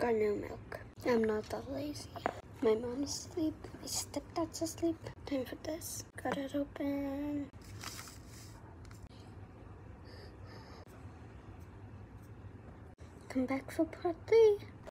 Got no milk. I'm not that lazy. My mom's asleep. My stepdad's asleep. Time for this. Got it open. Come back for part 3.